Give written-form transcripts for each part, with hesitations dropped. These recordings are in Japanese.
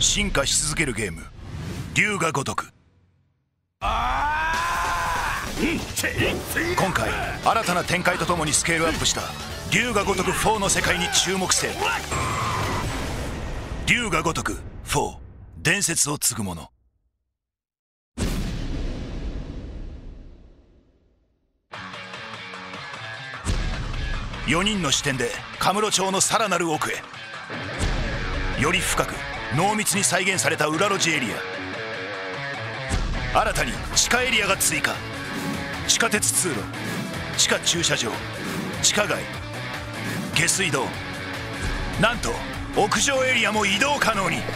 進化し続けるゲーム、龍が如く。今回新たな展開とともにスケールアップした龍が如く4の世界に注目せよ。龍が如く4、伝説を継ぐもの。4人の視点でカムロ町のさらなる奥へ、より深く濃密に再現された裏路地エリア。新たに地下エリアが追加。地下鉄通路、地下駐車場、地下街、下水道、なんと屋上エリアも移動可能に。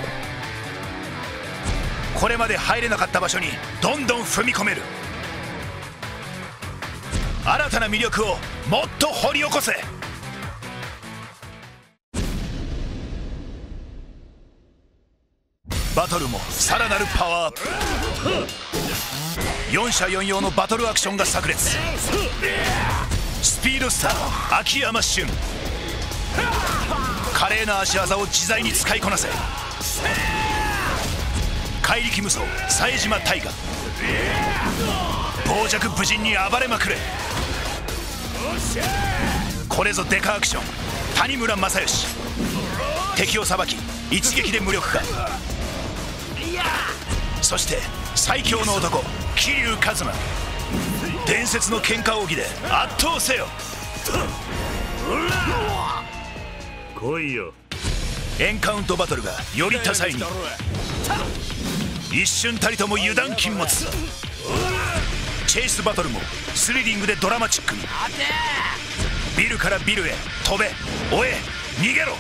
これまで入れなかった場所にどんどん踏み込める。新たな魅力をもっと掘り起こせ。バトルもさらなるパワーアップ。4者4様のバトルアクションが炸裂。スピードスター秋山俊、華麗な足技を自在に使いこなせ。怪力無双冴島大河、傍若無人に暴れまくれ。これぞデカアクション谷村正義、敵をさばき一撃で無力化。そして最強の男桐生一馬、伝説の喧嘩奥義で圧倒せよ。 来いよ。 エンカウントバトルがより多彩に、一瞬たりとも油断禁物。チェイスバトルもスリリングでドラマチックに。ビルからビルへ飛べ追え逃げろ。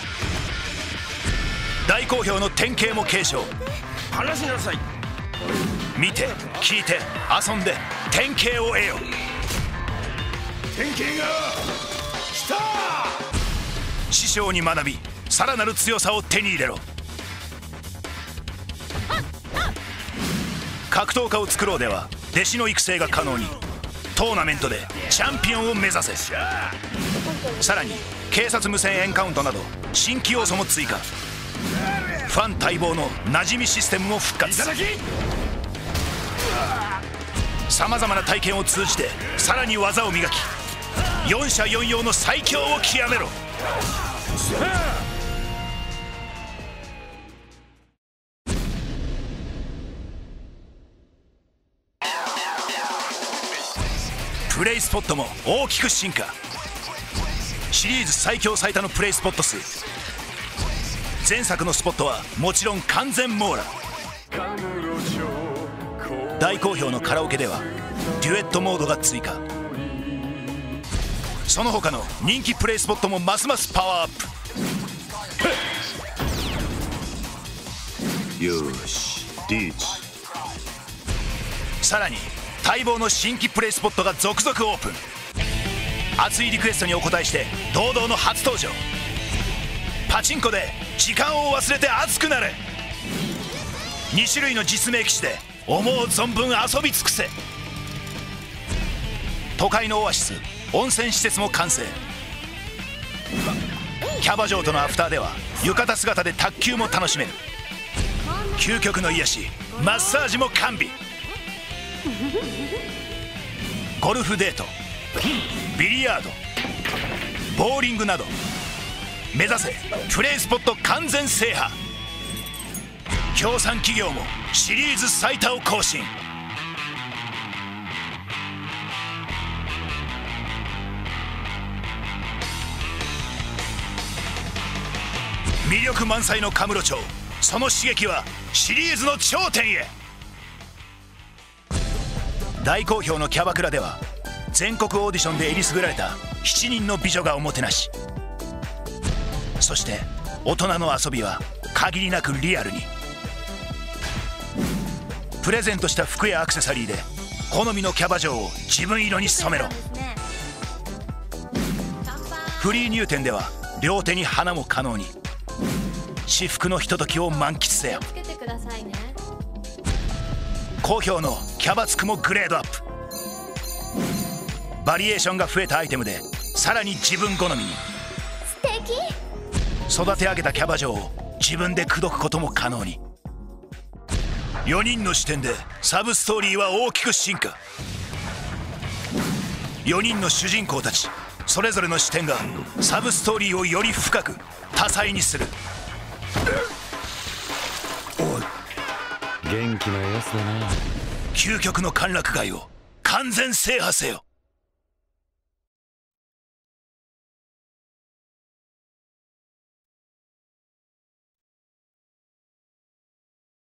大好評の典型も継承。 話しなさい。 見て聞いて遊んで典型を得よ。 典型が来た。 師匠に学びさらなる強さを手に入れろ。格闘家を作ろうでは弟子の育成が可能に。トーナメントでチャンピオンを目指せ。さらに警察無線エンカウントなど新規要素も追加。ファン待望の馴染みシステムも復活。さまざまな体験を通じてさらに技を磨き、4者4様の最強を極めろ。プレイスポットも大きく進化。シリーズ最強最多のプレイスポット数。前作のスポットはもちろん完全網羅。大好評のカラオケではデュエットモードが追加。その他の人気プレイスポットもますますパワーアップ。 よし、ディーチ。 さらに待望の新規プレイスポットが続々オープン。熱いリクエストにお応えして堂々の初登場。パチンコで時間を忘れて熱くなれ。2種類の実名機種で思う存分遊び尽くせ。都会のオアシス温泉施設も完成。キャバ嬢とのアフターでは浴衣姿で卓球も楽しめる。究極の癒しマッサージも完備。ゴルフデート、ビリヤード、ボーリングなど目指せプレイスポット完全制覇。協賛企業もシリーズ最多を更新。魅力満載のカムロ町、その刺激はシリーズの頂点へ。大好評のキャバクラでは全国オーディションでえりすぐられた7人の美女がおもてなし。そして大人の遊びは限りなくリアルに。プレゼントした服やアクセサリーで好みのキャバ嬢を自分色に染めろ。フリー入店では両手に花も可能に。至福のひとときを満喫せよ。好評のキャバつくもグレードアップ。バリエーションが増えたアイテムでさらに自分好みに。 素敵。 育て上げたキャバ嬢を自分で口説くことも可能に。4人の視点でサブストーリーは大きく進化。4人の主人公たちそれぞれの視点がサブストーリーをより深く多彩にする。 元気なやつだな。 究極の歓楽街を完全制覇せよ。